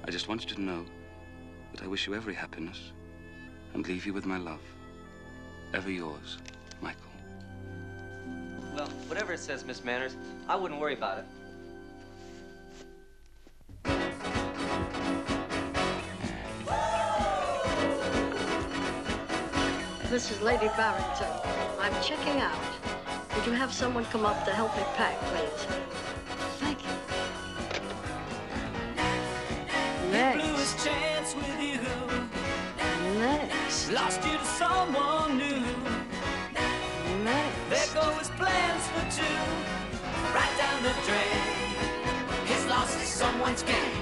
I just want you to know that I wish you every happiness and leave you with my love. Ever yours, Michael. Well, whatever it says, Miss Manners, I wouldn't worry about it. This is Lady Barrington. I'm checking out. Would you have someone come up to help me pack, please? Thank you. Next. Blew his chance with you. Next. Lost you to someone new. Next. There go his plans for two. Right down the drain. His loss is someone's gain.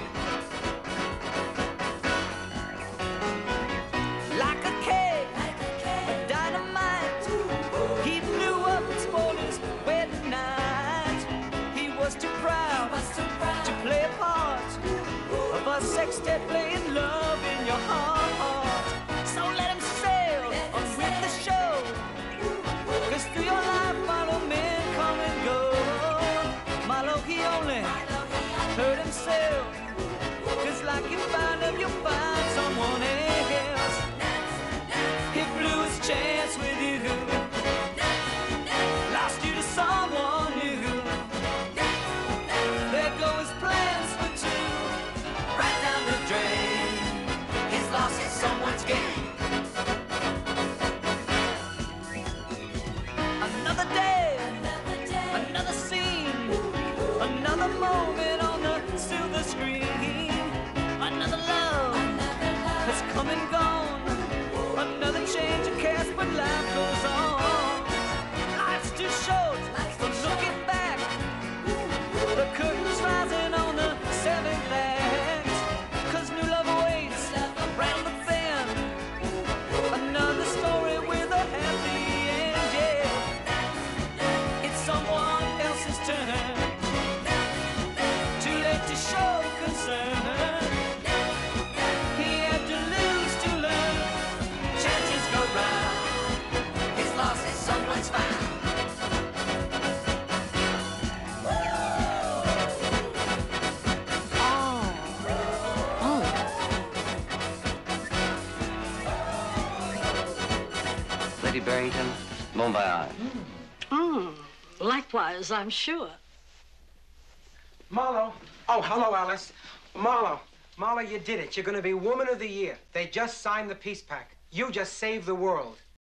Like a cake, a dynamite. He blew up and spoiled his wedding night. He was too proud to play a part of a sextet playing love in your heart. So let him sail on with the show. 'Cause through your life, Milo, men come and go. Milo, he only hurt himself. 'Cause like you find him, you find someone else. He blew his chance with you. Lost you to someone new. There go his plans for two. Right down the drain. His loss is someone's gain. Another day, another scene, another moment on the silver screen. Another love has come and gone. Another change of cast, but life goes on. Life's too short for looking back. The curtain's rising on the seventh act. 'Cause new love awaits around the bend. Another story with a happy end, yeah. It's someone else's turn. Too late to show concern. He had to lose to learn. Chances go round. His loss is someone's found. Lady Barrington, bon voyage. Likewise, I'm sure. Marlo. Oh, hello, Alice. Marlo. Marlo, you did it. You're going to be Woman of the Year. They just signed the peace pact. You just saved the world.